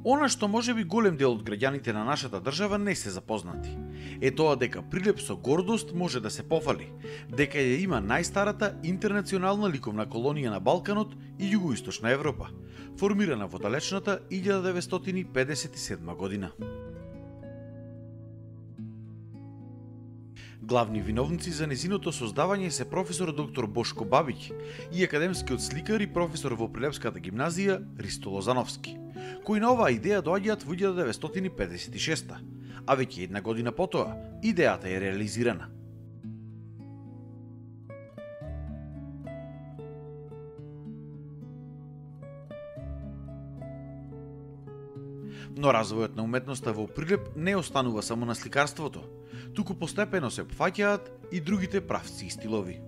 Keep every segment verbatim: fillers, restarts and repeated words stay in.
Она што можеби голем дел од граѓаните на нашата држава не се запознати е тоа дека Прилеп со гордост може да се пофали, дека ја има најстарата интернационална ликовна колонија на Балканот и Југоисточна Европа, формирана во далечната илјада деветстотини педесет и седма година. Главни виновници за незиното создавање се професор доктор Бошко Бабиќ и академскиот сликар и професор во Прилепската гимназија Ристо Лозановски, кои на оваа идеја доаѓаат во илјада деветстотини педесет и шеста, а веќе една година потоа идејата е реализирана. Но развојот на уметноста во Прилеп не останува само на сликарството, туку постепено се опфаќаат и другите правци и стилови.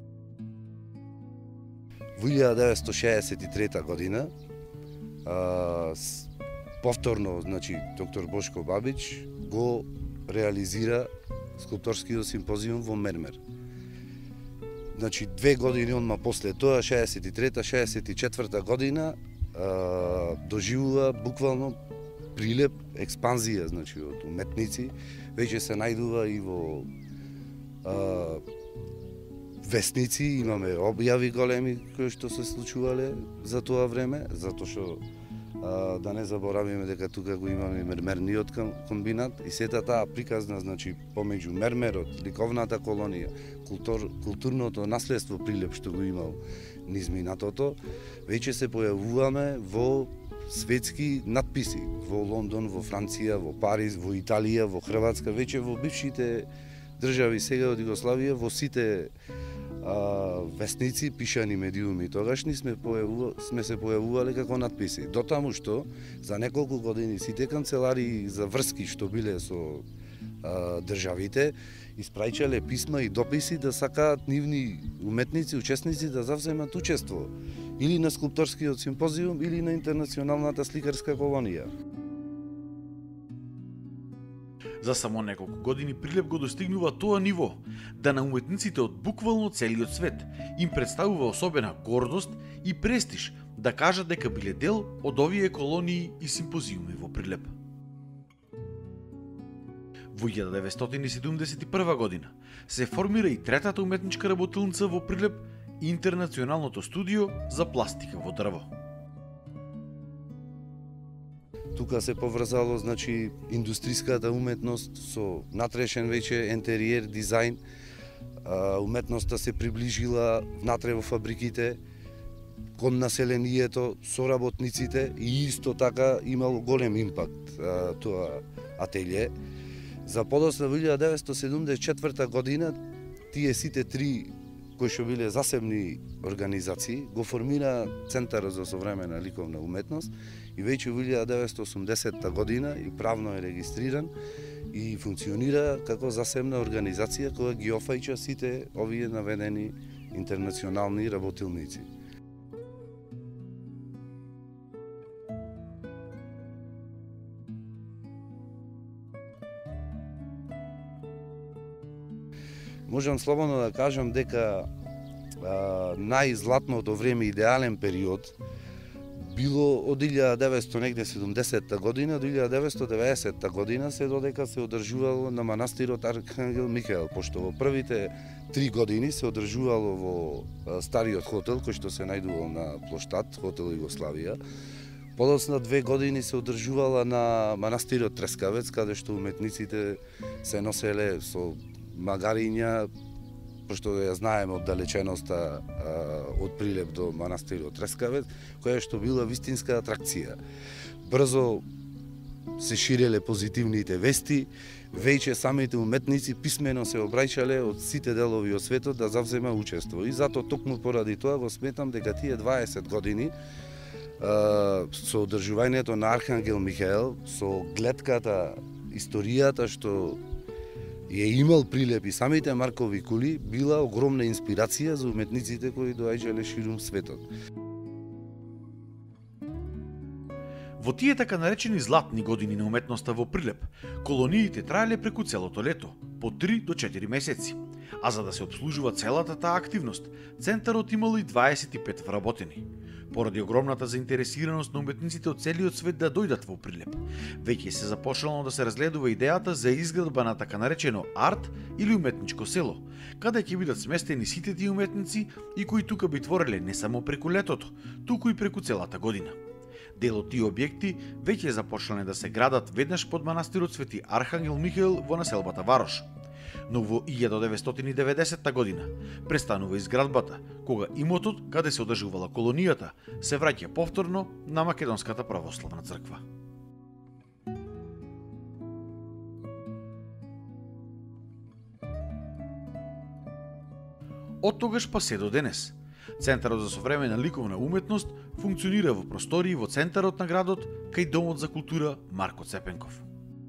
Во илјада деветстотини шеесет и трета година а, с, повторно, значи, доктор Бошко Бабиќ го реализира скулпторскиот симпозиум во Мермер. Значи, две години одма после тоа, шеесет и трета шеесет и четврта година, а, доживува буквално Прилеп експанзија, значи, од уметници, веќе се најдува и во а, весници, имаме објави големи кои што се случувале за тоа време, затоа што а, да не заборавиме дека тука го имаме мермерниот комбинат и сета таа приказна, значи, помеѓу мермерот, ликовната колонија, култур, културното наследство Прилеп што го имал низ минатото, веќе се појавуваме во светски надписи во Лондон, во Франција, во Париз, во Италија, во Хрватска, веќе во бившите држави сега од Југославија, во сите а, весници, пишани медиуми тогашни сме, појавува, сме се појавувале како надписи. Дотаму што за неколку години сите канцеларии за врски што биле со а, државите испраќале писма и дописи да сакаат нивни уметници, учесници да завземат учество или на скулпторскиот симпозиум или на интернационалната сликарска колонија. За само неколку години Прилеп го достигнува тоа ниво да на уметниците од буквално целиот свет им представува особена гордост и престиж да кажат дека биле дел од овие колонии и симпозиуми во Прилеп. Во илјада деветстотини седумдесет и прва година се формира и третата уметничка работилница во Прилеп, Интернационалното студио за пластика во дрво. Тука се поврзало, значи, индустриската уметност со натрешен веќе ентериер дизајн, уметноста се приближила внатре во фабриките, кон населението, со работниците и исто така имало голем импакт тоа ателје. За подоцна во илјада деветстотини седумдесет и четврта година тие сите три кои што биле засебни организации го формира Центарот за современа ликовна уметност и веќе во илјада деветстотини осумдесетта година и правно е регистриран и функционира како засебна организација која ги офаќа сите овие наведени интернационални работилници. Можам слободно да кажам дека најзлатното време, идеален период, било од илјада деветстотини седумдесетта година до илјада деветстотини деветдесетта година, се додека се одржувало на манастирот Архангел Михаел, пошто во првите три години се одржувало во стариот хотел, кој што се најдувал на плоштад, хотел Југославија. Подоцна две години се одржувала на манастирот Трескавец, каде што уметниците се носеле со магариња, пошто ја знаеме од далеченоста од Прилеп до манастирот Трескавец, која што била вистинска атракција. Брзо се ширеле позитивните вести, веќе самите уметници писмено се обраќале од сите делови од светот да завзема учество. И затоа токму поради тоа го сметам дека тие дваесет години со одржувањето на Архангел Михаел, со гледката, историјата што ја имал Прилеп и самите Маркови кули, била огромна инспирација за уметниците кои доаѓале ширум светот. Во тие така наречени златни години на уметноста во Прилеп, колониите траеле преку целото лето, по три до четири месеци. А за да се обслужува целата таа активност, центарот имал и дваесет и пет вработени. Поради огромната заинтересираност на уметниците од целиот свет да дојдат во Прилеп, веќе се започнало да се разгледува идејата за изградба на така наречено арт или уметничко село, каде ќе бидат сместени сите тие уметници и кои тука би твореле не само преку летото, туку и преку целата година. Дел од тие објекти веќе започнале да се градат веднаш под манастирот Свети Архангел Михаел во населбата Варош. Но во илјада деветстотини и деветдесетта година престанува изградбата, кога имотот каде се одржувала колонијата се враќа повторно на Македонската православна црква. Од тогаш па се до денес, Центарот за современа ликовна уметност функционира во простории во центарот на градот кај Домот за култура Марко Цепенков.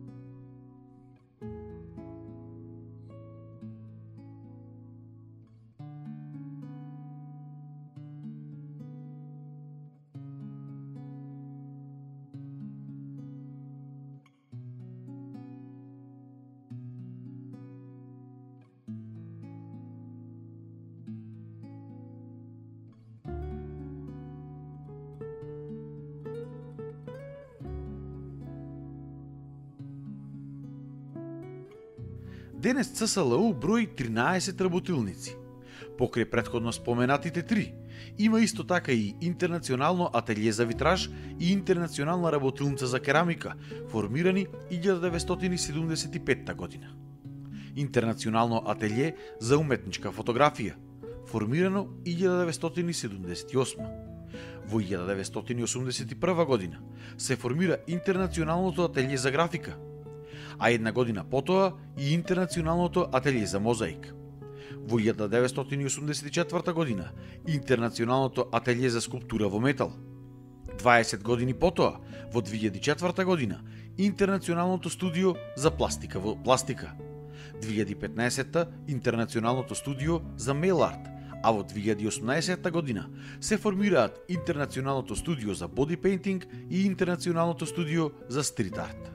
Денес ЦСЛУ брои тринаесет работилници. Покрај претходно споменатите три, има исто така и интернационално ателје за витраж и интернационална работилница за керамика, формирани илјада деветстотини седумдесет и петта година. Интернационално ателје за уметничка фотографија, формирано илјада деветстотини седумдесет и осма. Во илјада деветстотини осумдесет и прва година се формира Интернационалното ателје за графика, а една година потоа и Интернационалното ателје за мозаик. Во илјада деветстотини осумдесет и четврта година Интернационалното ателје за скулптура во метал. дваесет години потоа, во две илјади и четврта година, Интернационалното студио за пластика во пластика. две илјади и петнаесетта Интернационалното студио за мейл арт, а во две илјади и осумнаесетта година се формираат Интернационалното студио за боди пейнтинг и Интернационалното студио за стрит арт.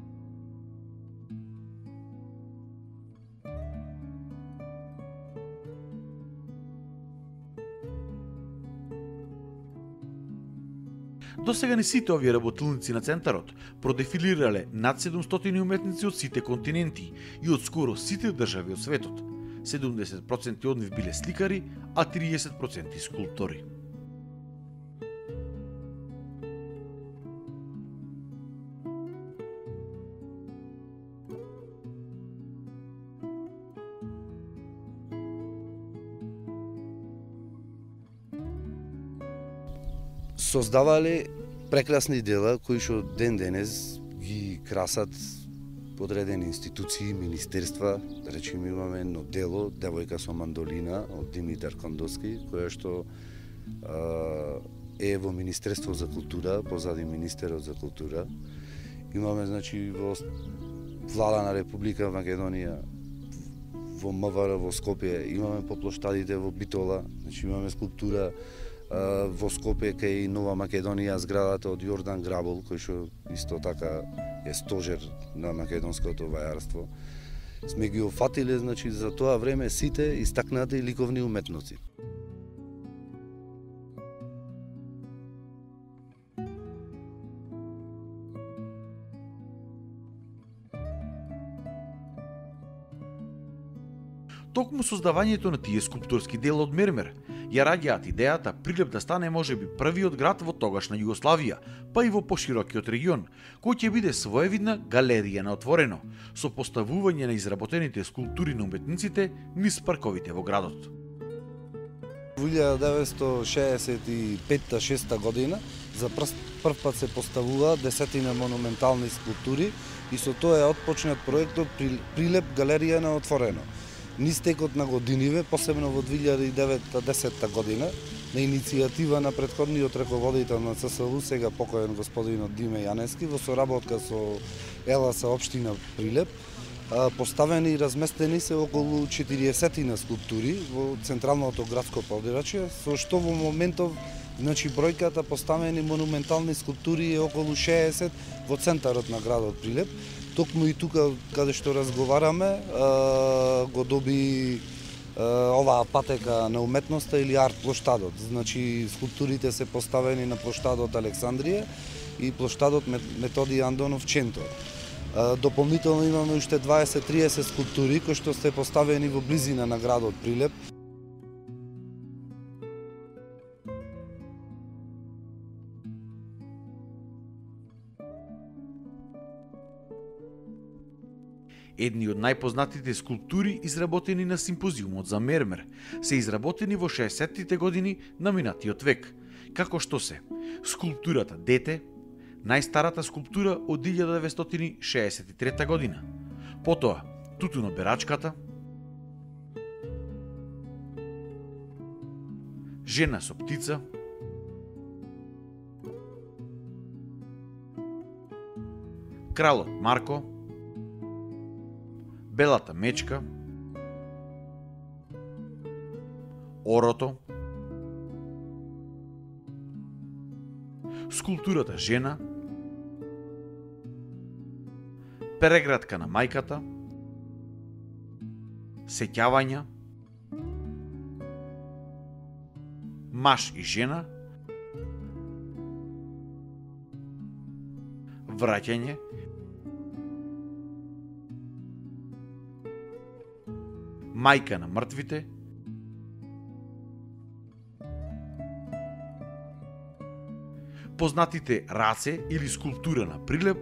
До сега не сите овие работилници на центарот продефилирале над седумстотини уметници од сите континенти и од скоро сите држави од светот. седумдесет проценти од нив биле сликари, а триесет проценти скулптори. Создавале прекрасни дела кои што ден денес ги красат подредени институции, министерства. Да речеме, имаме едно дело Девојка со мандолина од Димитар Кондовски, која што е во Министерство за култура, позади Министерот за култура. Имаме, значи, во Влада на Република Македонија, во МВР во Скопје, имаме по плоштадите во Битола, значи имаме скулптура во Скопје кај Нова Македонија, зградата од Јордан Грабол, кој што исто така е стожер на македонското вајарство. Сме ги офатиле, значи, за тоа време сите истакнати ликовни уметници. Токму создавањето на тие скулпторски дела од мермер ја раѓаат идејата Прилеп да стане можеби првиот град во тогашна Југославија, па и во поширокиот регион, кој ќе биде своевидна галерија на отворено, со поставување на изработените скулптури на уметниците низ парковите во градот. Во илјада деветстотини шеесет и петта шеста година за прв пат се поставуваат десетина монументални скулптури и со тоа е отпочнат проектот Прилеп галерија на отворено. Низ текот на годиниве, посебно во две илјади и десетта година, на иницијатива на претходниот раководител на ЦСУ, сега покоен господинот Диме Јанески, во соработка со ЕЛАС општина Прилеп, поставени и разместени се околу четириесетина скулптури во централното градско подрачје, со што во моментов, значи, бројката поставени монументални скулптури е околу шеесет во центарот на градот Прилеп. Токму и тука, каде што разговараме, го доби оваа патека на уметноста или арт плоштадот. Значи скулптурите се поставени на плоштадот Александрија и плоштадот Методи Андонов Ченто. Дополнително имаме уште дваесет до триесет скулптури кои што се поставени во близина на градот Прилеп. Едни од најпознатите скулптури изработени на симпозиумот за мермер се изработени во шеесеттите години на минатиот век, како што се скулптурата Дете, најстарата скулптура од илјада деветстотини шеесет и трета година, потоа Тутуноберачката, Жена со птица, Кралот Марко, Белата мечка, Орото, скулптурата Жена, Переградка на мајката, Сеќавања, Маж и жена, Враќање, Мајка на мртвите, познатите раце или скулптура на Прилеп,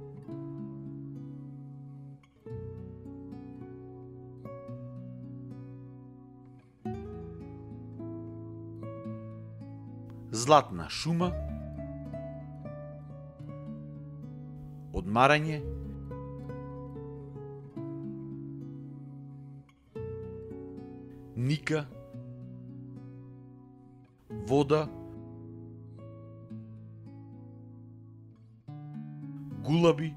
Златна шума, Одмарање, Ника, Вода, Гулаби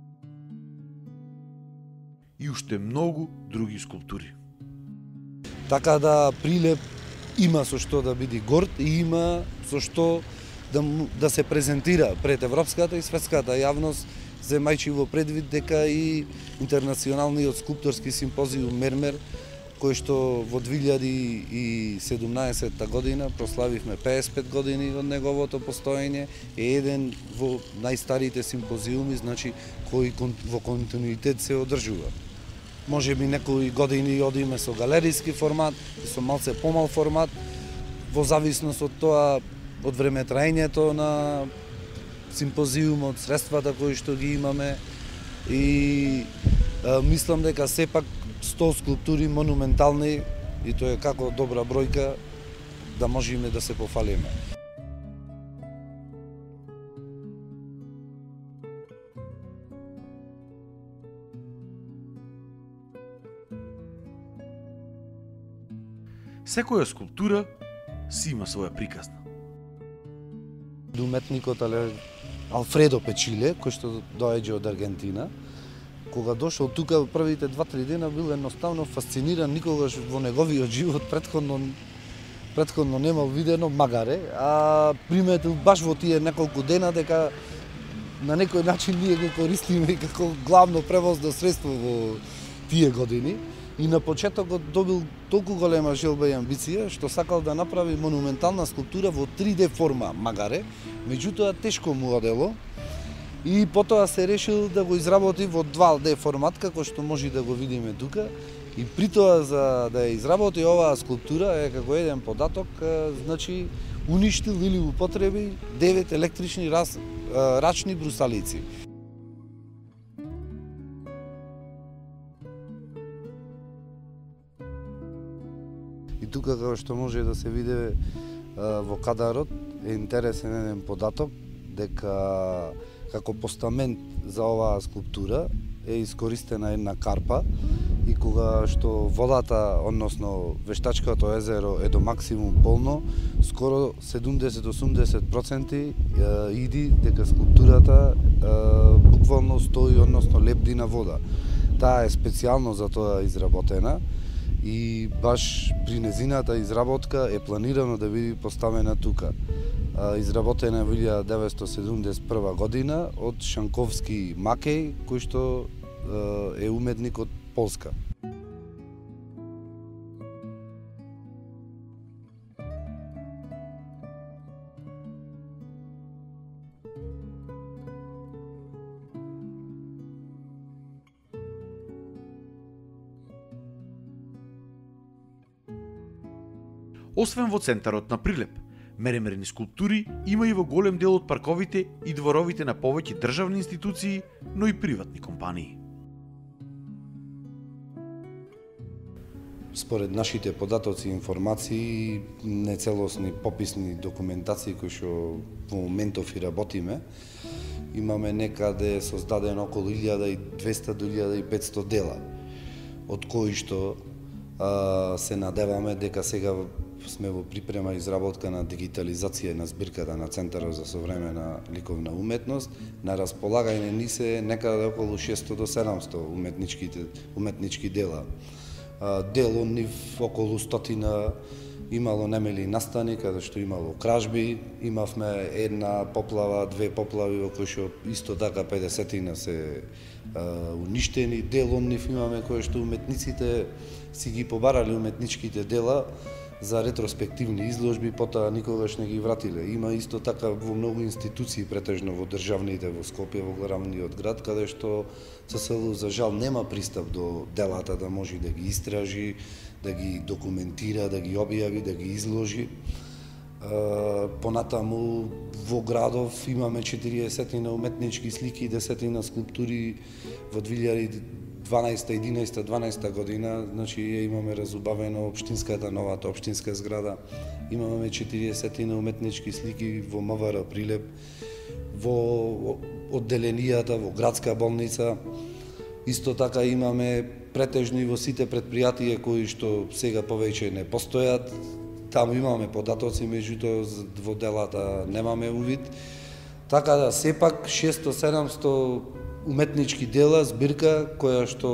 и уште многу други скулптури. Така да Прилеп има со што да биде горд и има со што да, да се презентира пред европската и светската јавност, земајќи во предвид дека и интернационалниот скулпторски симпозиум Мермер, кој што во две илјади и седумнаесетта година прославивме пеесет и пет години од неговото постоење, е еден во најстарите симпозиуми, значи кој во континуитет се одржува. Може би некои години одиме со галеријски формат и со малце помал формат, во зависност од тоа, од времетраењето на симпозиумот, средствата кои што ги имаме, и а, мислам дека сепак сто скулптури монументални, и тоа е како добра бројка да можеме да се пофалиме. Секоја скулптура си има своја приказна. Уметникот Алфредо Печиле, кој што доаѓа од Аргентина, кога дошол тука првите два-три дена бил едноставно фасциниран, никогаш во неговиот живот претходно претходно немал видено магаре, а приметил баш во тие неколку дена дека на некој начин ние го користиме како главно превозно средство во тие години. И на почетокот добил толку голема желба и амбиција што сакал да направи монументална скулптура во три де форма магаре, меѓутоа тешко му одело и потоа се решил да го изработи во два де формат, како што може да го видиме тука. И при тоа за да ја изработи оваа скулптура е како еден податок, значи уништил или употреби девет електрични рас, рачни брусалици. И тука, како што може да се види во кадарот, е интересен еден податок дека како постамент за оваа скулптура е искористена една карпа и кога што водата, односно вештачкото езеро е до максимум полно, скоро седумдесет до осумдесет проценти иди дека скулптурата буквално стои, односно лепди на вода. Таа е специјално за тоа изработена и баш при незината изработка е планирано да биде поставена тука. Изработена во илјада деветстотини седумдесет и прва година од Шанковски Макеј, кој што е уметник од Полска. Освен во центарот на Прилеп, меремерни скулптури има и во голем дел од парковите и дворовите на повеќе државни институции, но и приватни компании. Според нашите податоци и информации, нецелосни пописни документации кои што во моментов и работиме, имаме некаде создадено околу илјада и двесте до илјада и петсто дела, од кои што а, се надеваме дека сега сме во припрема изработка на дигитализација на збирката на Центарот за современа ликовна уметност. На располагање ни се некаде околу шесто до седумсто уметничките уметнички дела. Дел од нив околу стотина имало немели настани, каде што имало кражби, имавме една поплава, две поплави во кои што исто така педесетина се а, уништени. Дел од нив имаме кои што уметниците си ги побарали уметничките дела за ретроспективни изложби, потоа никогаш не ги вратиле. Има исто така во многу институции, претежно во државните, во Скопје, во главниот град, каде што ЦСЛУ за жал нема пристап до делата да може да ги истражи, да ги документира, да ги објави, да ги изложи. Понатаму во градов имаме четириесетина уметнички слики и десетина скулптури во две илјади дванаеста, единаеста, дванаеста година, значи ја имаме разубавено општинската, новата општинска зграда. Имаме четириесетина уметнички слики во МВР Прилеп, во одделенијата, во градска болница. Исто така имаме претежно и во сите претпријатија кои што сега повеќе не постојат. Таму имаме податоци, меѓутоа во делата немаме увид. Така да сепак шесто седумсто уметнички дела, збирка која што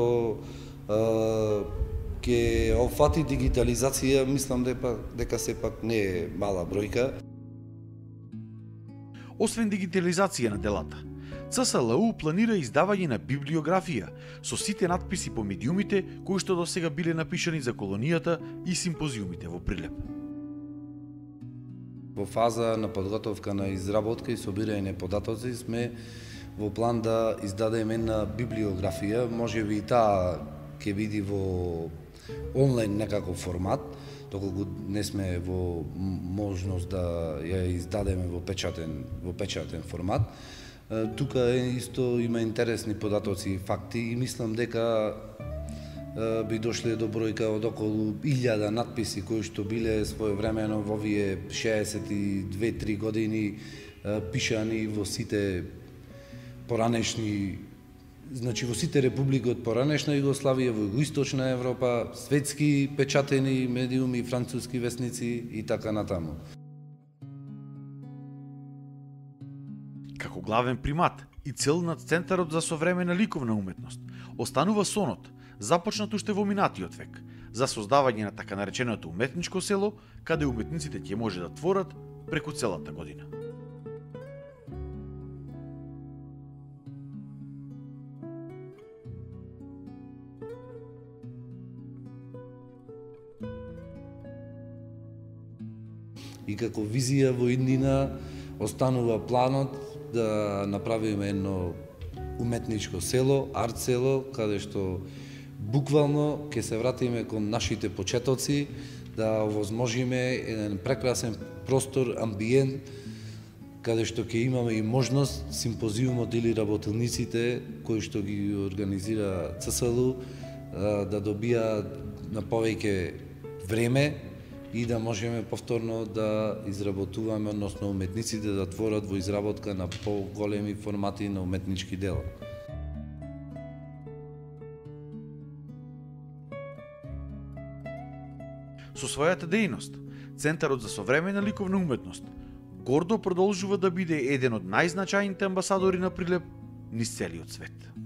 ќе опфати дигитализација, мислам дека, дека сепак не е мала бројка. Освен дигитализација на делата, ЦСЛУ планира издавање на библиографија со сите надписи по медиумите кои што до сега биле напишани за колонијата и симпозиумите во Прилеп. Во фаза на подготовка на изработка и собирање податоци сме во план да издадеме една библиографија, можеби и таа ќе биде во онлайн некаков формат, доколку не сме во можност да ја издадеме во печатен во печатен формат. Тука исто има интересни податоци и факти и мислам дека би дошле до бројка од околу илјада надписи кои што биле своевремено во овие шеесет и две три години пишани во сите поранешни, значи во сите републики од поранешна Југославија, во Југоисточна Европа, светски печатени медиуми, француски весници и така натаму. Како главен примат и цел на Центарот за современа ликовна уметност останува сонот, започнат уште во минатиот век, за создавање на така нареченото уметничко село, каде уметниците ќе може да творат преку целата година. И како визија во иднина останува планот да направиме едно уметничко село, арт село, каде што буквално ќе се вратиме кон нашите почетоци, да овозможиме еден прекрасен простор, амбиент, каде што ќе имаме и можност симпозиумот или работилниците кои што ги организира ЦСЛУ да добијаат на повеќе време и да можеме повторно да изработуваме, односно уметниците да творат во изработка на поголеми формати на уметнички дела. Со својата дејност, Центарот за современа ликовна уметност гордо продолжува да биде еден од најзначајните амбасадори на Прилеп низ целиот свет.